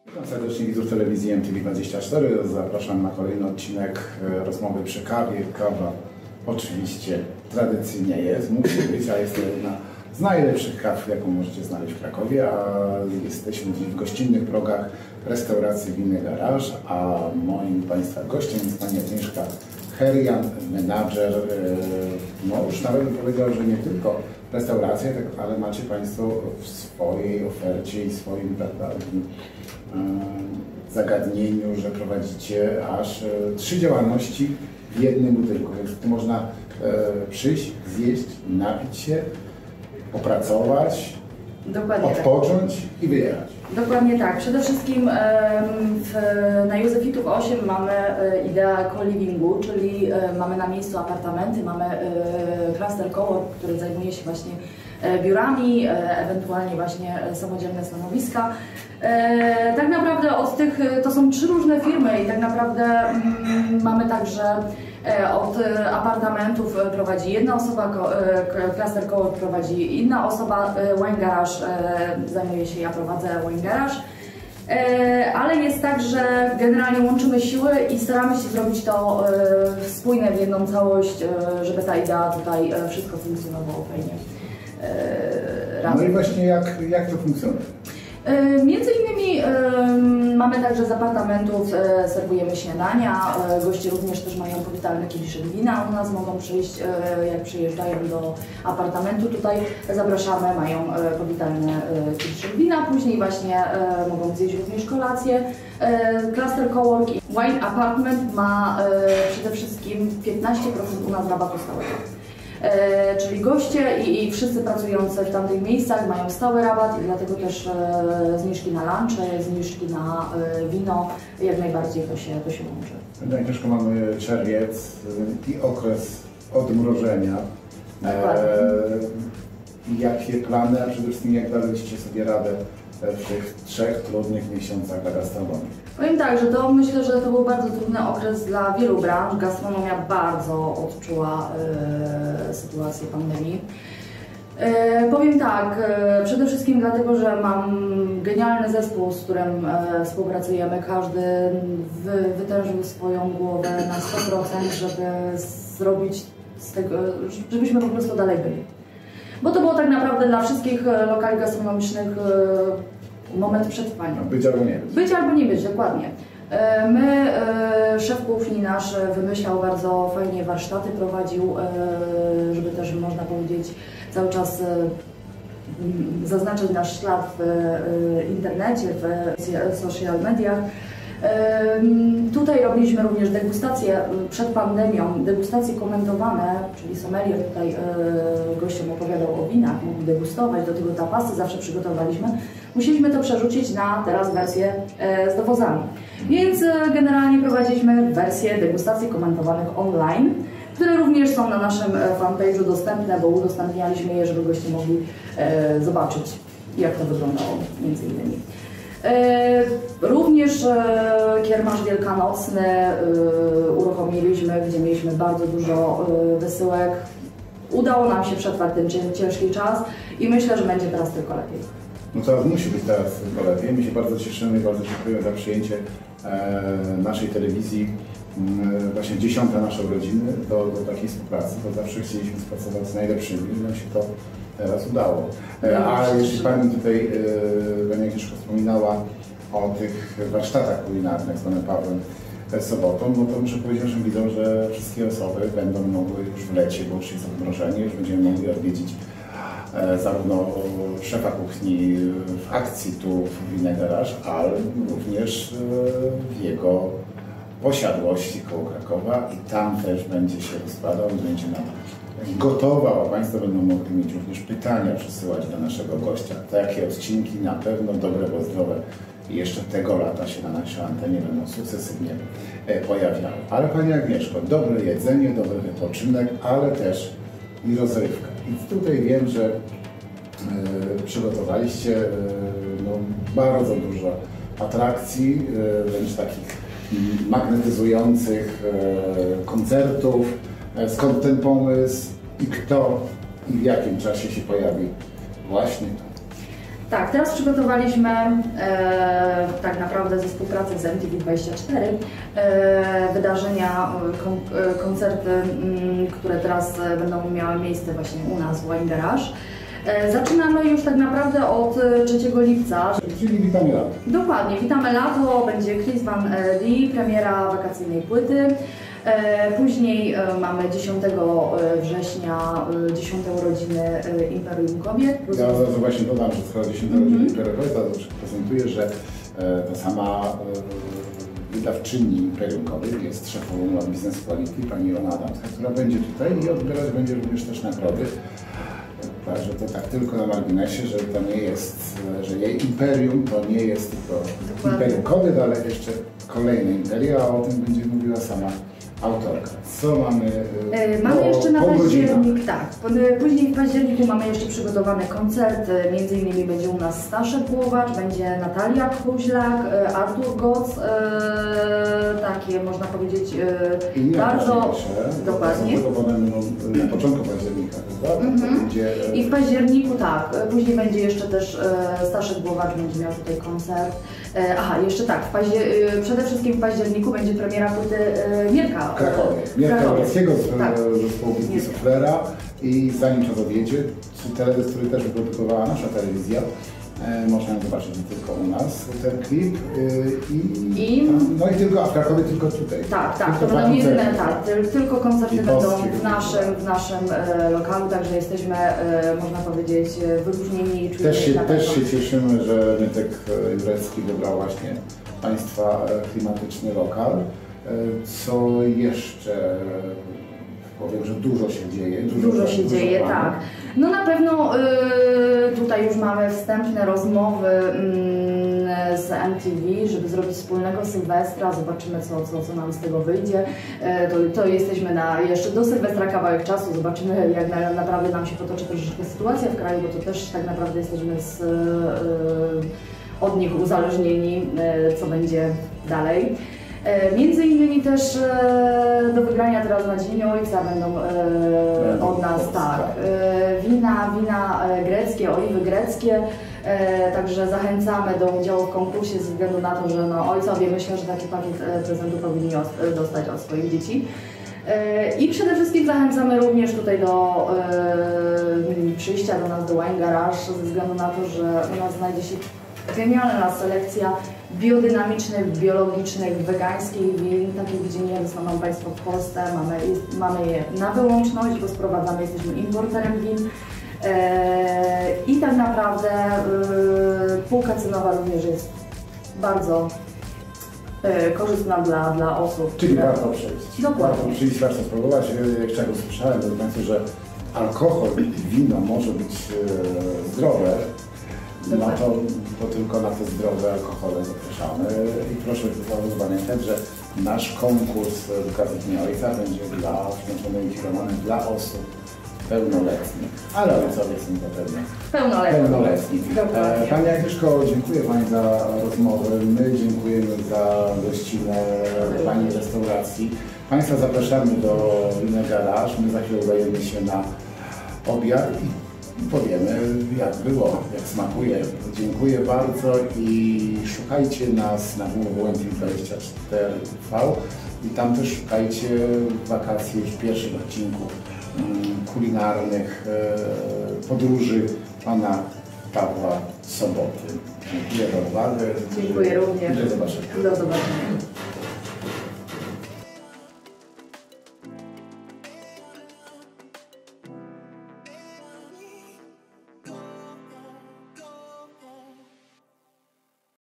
Witam serdecznie widzów telewizji MTV24. Zapraszam na kolejny odcinek rozmowy przy kawie. Kawa oczywiście tradycyjnie jest, musi być, a jest to jedna z najlepszych kaw, jaką możecie znaleźć w Krakowie. A jesteśmy dziś w gościnnych progach restauracji Winny Garaż, a moim Państwa gościem jest pani Agnieszka Herian, menadżer. No już nawet bym powiedział, że nie tylko restaurację, ale macie Państwo w swojej ofercie i swoim zagadnieniu, że prowadzicie aż 3 działalności w jednym budynku. Więc tu można przyjść, zjeść, napić się, popracować, odpocząć i wyjechać. Dokładnie tak. Przede wszystkim na Józefitów 8 mamy ideę co-livingu, czyli mamy na miejscu apartamenty, mamy cluster cowork, który zajmuje się właśnie biurami, ewentualnie właśnie samodzielne stanowiska. Tak naprawdę od tych, to są 3 różne firmy i tak naprawdę mamy także od apartamentów prowadzi jedna osoba, cluster cowork prowadzi inna osoba, wine garage zajmuje się, ja prowadzę wine garage. Ale jest tak, że generalnie łączymy siły i staramy się zrobić to spójne w jedną całość, żeby ta idea tutaj wszystko funkcjonowało fajnie razem. No i właśnie jak to funkcjonuje? Między innymi mamy także z apartamentów, serwujemy śniadania, goście również też mają powitalne kieliszek wina, u nas mogą przyjść, jak przyjeżdżają do apartamentu, tutaj zapraszamy, mają powitalne kieliszek wina, później właśnie mogą zjeść również kolację. Cluster Cowork i Wine Apartment ma przede wszystkim 15% u nas rabatu stałego. Czyli goście i wszyscy pracujący w tamtych miejscach mają stały rabat i dlatego też zniżki na lunche, zniżki na wino, jak najbardziej to się łączy. Agnieszko, mamy czerwiec i okres odmrożenia. Jakie plany, a przede wszystkim jak daliście sobie radę w tych 3 trudnych miesiącach dla gastronomii? Powiem tak, że to myślę, że to był bardzo trudny okres dla wielu branż. Gastronomia bardzo odczuła sytuację pandemii. Powiem tak, przede wszystkim dlatego, że mam genialny zespół, z którym współpracujemy. Każdy wytężył swoją głowę na 100%, żeby zrobić z tego, żebyśmy po prostu dalej byli. Bo to było tak naprawdę dla wszystkich lokali gastronomicznych moment przetrwania. Być albo nie być. Być albo nie być, dokładnie. My, szef kuchni nasz wymyślał bardzo fajnie warsztaty, prowadził, żeby też można powiedzieć cały czas zaznaczyć nasz ślad w internecie, w social mediach. Tutaj robiliśmy również degustacje przed pandemią, degustacje komentowane, czyli sommelier tutaj gościom opowiadał o winach, mógł degustować, do tego tapasy zawsze przygotowaliśmy. Musieliśmy to przerzucić na teraz wersję z dowozami. Więc generalnie prowadziliśmy wersję degustacji komentowanych online, które również są na naszym fanpage'u dostępne, bo udostępnialiśmy je, żeby goście mogli zobaczyć, jak to wyglądało między innymi. Również kiermasz wielkanocny uruchomiliśmy, gdzie mieliśmy bardzo dużo wysyłek. Udało nam się przetrwać ten ciężki czas i myślę, że będzie teraz tylko lepiej. No to musi być teraz tylko lepiej. My się bardzo cieszymy, bardzo dziękujemy za przyjęcie naszej telewizji. Właśnie 10. nasze urodziny do takiej współpracy, bo zawsze chcieliśmy współpracować z najlepszymi i nam się to teraz udało. A jeśli Pani tutaj, Pani Agnieszko, wspominała o tych warsztatach kulinarnych z Panem Pawłem sobotą, no to muszę powiedzieć naszym widzom, że wszystkie osoby będą mogły już w lecie, bo już jest odmrożenie, już będziemy mogli odwiedzić zarówno szefa kuchni w akcji tu w Winny Garaż, ale również w jego posiadłości koło Krakowa i tam też będzie się rozkładał i będzie nam gotował, a Państwo będą mogli mieć również pytania przesyłać do naszego gościa. Takie odcinki na pewno dobre, bo zdrowe i jeszcze tego lata się na naszej antenie będą sukcesywnie pojawiały. Ale Pani Agnieszko, dobre jedzenie, dobry wypoczynek, ale też i rozrywka. I tutaj wiem, że przygotowaliście no, bardzo dużo atrakcji, wręcz takich magnetyzujących koncertów. Skąd ten pomysł i kto i w jakim czasie się pojawi właśnie tu? Tak, teraz przygotowaliśmy tak naprawdę ze współpracy z MTV24 wydarzenia, koncerty, które teraz będą miały miejsce właśnie u nas w Wine Garage. Zaczynamy już tak naprawdę od 3 lipca. Czyli witamy lato. Dokładnie, witamy lato, będzie Chris Van Lee, premiera wakacyjnej płyty. Później mamy 10 września 10. urodziny Imperium Kobiet. Ja właśnie dodam, że skoro 10 urodziny Imperium Kobiet, to prezentuje, że ta sama wydawczyni Imperium Kobiet jest szefową Business Quality, pani Joanna Adamska, która będzie tutaj i odbierać będzie również też nagrody. Także to tak tylko na marginesie, że to nie jest, że jej imperium to nie jest tylko Imperium Kobiet, ale jeszcze kolejne imperia, a o tym będzie mówiła sama autorka. Co mamy? Mamy jeszcze na październik, tak. Później w październiku mamy jeszcze przygotowane koncerty. Między innymi będzie u nas Staszek Głowacz, będzie Natalia Kuźlak, Artur Goc. Takie można powiedzieć bardzo dokładnie. Na początku października, prawda? I w październiku tak. Później będzie jeszcze też Staszek Głowacz będzie miał tutaj koncert. Aha, jeszcze tak. Przede wszystkim w październiku będzie premiera płyty Mirka. W Krakowie. Mirka Orleckiego z zespołu Suflera i zanim czas odjedzie, teledysk, który też wyprodukowała nasza telewizja, można ją zobaczyć nie tylko u nas, ten klip no i tylko, a w Krakowie tylko tutaj. Tak, tak, to będą jedyne, tak, tylko koncerty będą w naszym lokalu, także jesteśmy, można powiedzieć, wyróżnieni. Też się cieszymy, że Mytek Jurecki wybrał właśnie Państwa klimatyczny lokal. Co jeszcze? Powiem, że dużo się dzieje. Dużo się dzieje, tak. No na pewno tutaj już mamy wstępne rozmowy z MTV, żeby zrobić wspólnego Sylwestra. Zobaczymy, co nam z tego wyjdzie. To jesteśmy jeszcze do Sylwestra kawałek czasu. Zobaczymy, jak naprawdę nam się potoczy troszeczkę sytuacja w kraju, bo to też tak naprawdę jesteśmy od nich uzależnieni, co będzie dalej. Między innymi też do wygrania teraz na Dzień Ojca będą od nas wina greckie, oliwy greckie, także zachęcamy do udziału w konkursie ze względu na to, że ojcowie myślę, że taki pakiet prezentów powinni dostać od swoich dzieci. I przede wszystkim zachęcamy również tutaj do przyjścia do nas do Wine Garage ze względu na to, że u nas znajdzie się genialna selekcja biodynamicznych, biologicznych, wegańskich win, takich gdzie nie dostaną Państwo w Polsce. Mamy je na wyłączność, bo sprowadzamy, jesteśmy importerem win. I tak naprawdę półka cenowa również jest bardzo korzystna dla osób. Czyli warto przyjść. Dokładnie. Warto przyjść, warto spróbować. Jak czego słyszałem, to Państwu, że alkohol i wino może być zdrowe. No to tylko na te zdrowe alkohole zapraszamy i proszę pamiętać, że nasz konkurs Edukacji Dnia Ojca będzie inicjowany dla osób pełnoletnich, ale ojcowie są zapewne pełnoletni. Pani Agnieszko, dziękuję Pani za rozmowę, my dziękujemy za gościnę Pani restauracji. Państwa zapraszamy do Wine Garage, my za chwilę udajemy się na obiad i powiemy, jak było, jak smakuje. Dziękuję bardzo i szukajcie nas na www.mtv24.tv i tam też szukajcie wakacji już pierwszych odcinków kulinarnych podróży Pana Pawła Soboty. Dziękuję za uwagę. Dziękuję również. Do zobaczenia. Do zobaczenia.